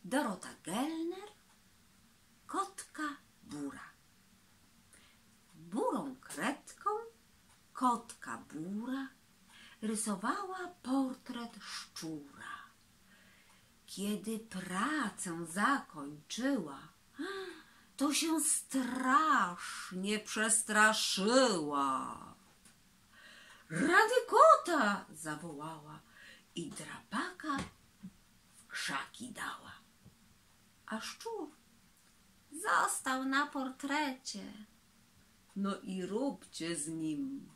Dorota Gelner, kotka Bura. Burą kredką kotka Bura rysowała portret szczura. Kiedy pracę zakończyła, to się strasznie przestraszyła. Rady kota zawołała i drapaka w krzaki dała. A szczur został na portrecie. No i róbcie z nim,